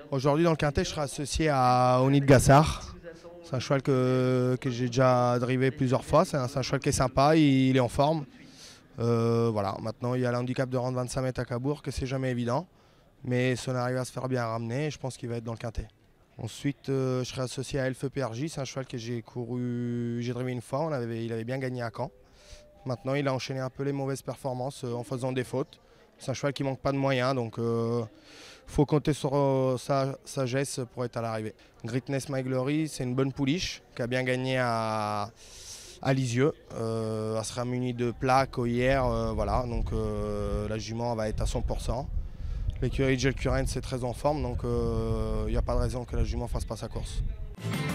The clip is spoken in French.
Aujourd'hui dans le quintet, je serai associé à Onid Gassard. C'est un cheval que j'ai déjà drivé plusieurs fois. C'est un cheval qui est sympa, il est en forme. Voilà. Maintenant, il y a l'handicap de rendre 25 mètres à Cabourg, que c'est jamais évident. Mais si on arrive à se faire bien ramener, je pense qu'il va être dans le quintet. Ensuite, je serai associé à Elfe PRJ. C'est un cheval que j'ai drivé une fois. Il avait bien gagné à Caen. Maintenant, il a enchaîné un peu les mauvaises performances en faisant des fautes. C'est un cheval qui ne manque pas de moyens, donc faut compter sur sa sagesse pour être à l'arrivée. Greatness My Glory, c'est une bonne pouliche qui a bien gagné à Lisieux. Elle sera munie de plaques hier, voilà, donc la jument va être à 100%. L'écurie Gel Current, c'est très en forme, donc il n'y a pas de raison que la jument ne fasse pas sa course.